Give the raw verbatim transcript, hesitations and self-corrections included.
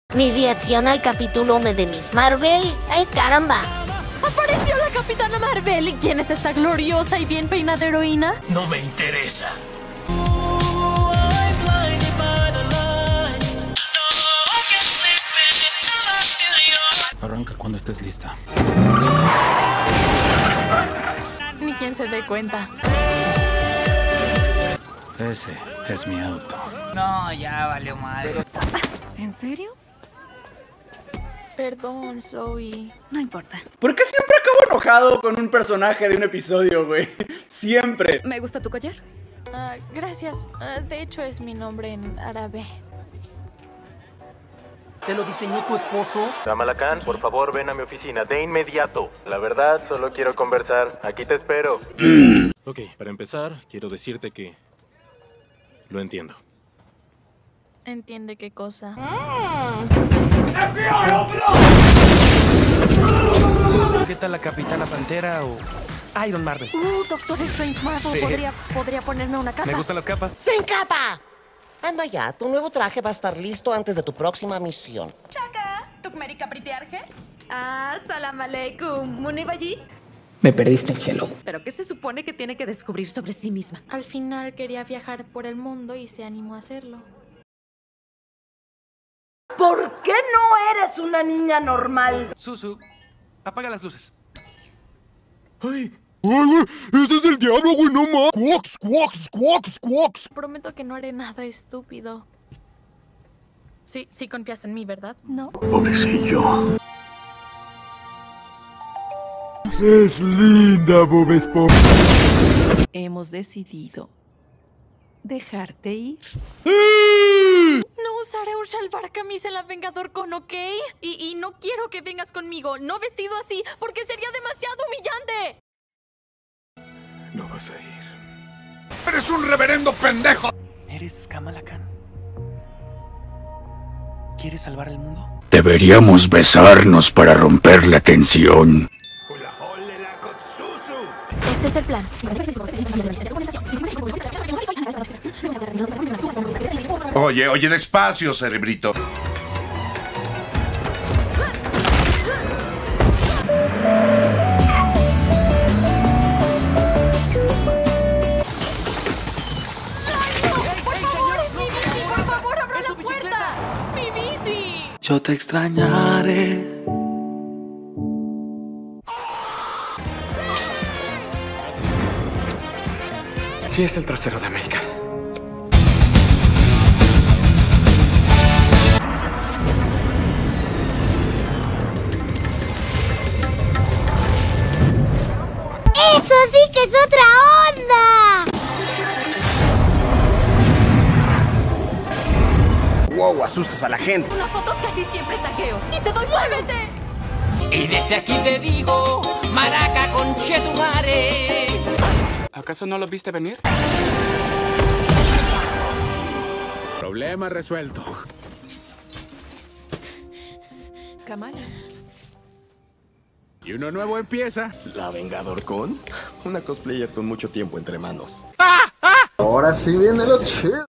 Mi reacción al capítulo uno de Miss Marvel. ¡Ay, caramba! ¡Apareció la Capitana Marvel! ¿Y quién es esta gloriosa y bien peinada heroína? No me interesa. Arranca cuando estés lista. Ni quien se dé cuenta. Ese es mi auto. No, ya valió madre. ¿En serio? Perdón, Zoe. No importa. ¿Por qué siempre acabo enojado con un personaje de un episodio, güey? Siempre. ¿Me gusta tu collar? Ah, gracias. Ah, de hecho, es mi nombre en árabe. ¿Te lo diseñó tu esposo? Kamala Khan, por favor, ven a mi oficina de inmediato. La verdad, solo quiero conversar. Aquí te espero. Ok, para empezar, quiero decirte que lo entiendo. ¿Entiende qué cosa? ¿Qué tal la Capitana Pantera o Iron Marvel? Uh, Doctor Strange Marvel. Sí. ¿Podría, ¿Podría ponerme una capa? Me gustan las capas. ¡Sin capa! Anda ya, tu nuevo traje va a estar listo antes de tu próxima misión. Chaka, ¿tuk merika pritiarje? Ah, salam aleikum, munibayi. Me perdiste en Hello. ¿Pero qué se supone que tiene que descubrir sobre sí misma? Al final quería viajar por el mundo y se animó a hacerlo. ¿Por qué no eres una niña normal? Susu, apaga las luces. ¡Ay! ¡Ay, güey! ¡Este es el diablo, güey! ¡No más! ¡Quox, quox, quox, quox! Prometo que no haré nada estúpido. Sí, sí confías en mí, ¿verdad? No. Pobrecillo. Es linda, Bob Esponja. Hemos decidido dejarte ir. No usaré un shalvar camis en la Vengador Con, ¿ok? Y, y no quiero que vengas conmigo, no vestido así, porque sería demasiado humillante. No vas a ir. ¡Eres un reverendo pendejo! ¿Eres Kamala Khan? ¿Quieres salvar el mundo? Deberíamos besarnos para romper la tensión. Este es el plan. Oye, oye, despacio, cerebrito. Yo te extrañaré. Sí, es el trasero de América. ¡Eso sí que es otra onda! Wow, asustas a la gente. Una foto casi siempre taqueo. Y te doy ¡muévete! Y desde aquí te digo, maraca conchetumare. ¿Acaso no lo viste venir? Problema resuelto. Kamala. Y uno nuevo empieza. ¿La Vengador Con? Una cosplayer con mucho tiempo entre manos. Ahora sí viene lo chido.